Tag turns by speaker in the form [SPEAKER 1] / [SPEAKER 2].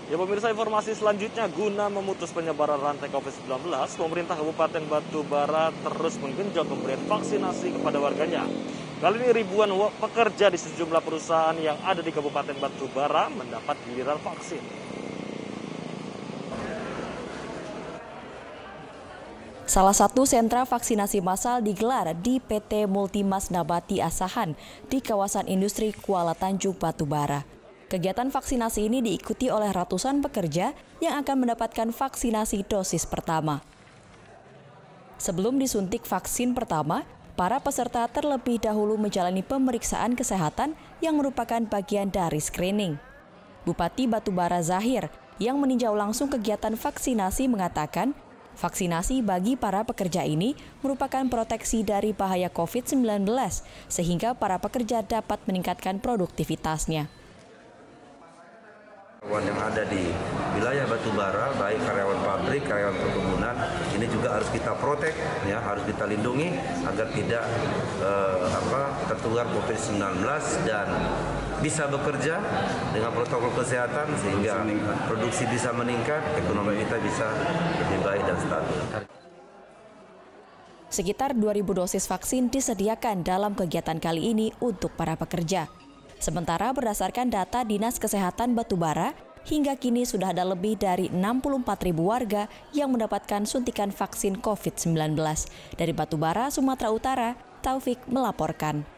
[SPEAKER 1] Ya pemirsa, informasi selanjutnya, guna memutus penyebaran rantai COVID-19, pemerintah Kabupaten Batubara terus menggenjot pemberian vaksinasi kepada warganya. Kali ini ribuan pekerja di sejumlah perusahaan yang ada di Kabupaten Batubara mendapat giliran vaksin.
[SPEAKER 2] Salah satu sentra vaksinasi massal digelar di PT Multimas Nabati Asahan di kawasan industri Kuala Tanjung, Batubara. Kegiatan vaksinasi ini diikuti oleh ratusan pekerja yang akan mendapatkan vaksinasi dosis pertama. Sebelum disuntik vaksin pertama, para peserta terlebih dahulu menjalani pemeriksaan kesehatan yang merupakan bagian dari screening. Bupati Batubara Zahir yang meninjau langsung kegiatan vaksinasi mengatakan, vaksinasi bagi para pekerja ini merupakan proteksi dari bahaya COVID-19 sehingga para pekerja dapat meningkatkan produktivitasnya.
[SPEAKER 3] Karyawan yang ada di wilayah Batubara, baik karyawan pabrik, karyawan perkebunan, ini juga harus kita protek, ya, harus kita lindungi agar tidak tertular COVID-19 dan bisa bekerja dengan protokol kesehatan sehingga produksi bisa meningkat, ekonomi kita bisa lebih baik dan stabil.
[SPEAKER 2] Sekitar 2.000 dosis vaksin disediakan dalam kegiatan kali ini untuk para pekerja. Sementara berdasarkan data Dinas Kesehatan Batubara, hingga kini sudah ada lebih dari 64.000 warga yang mendapatkan suntikan vaksin COVID-19. Dari Batubara, Sumatera Utara, Taufik melaporkan.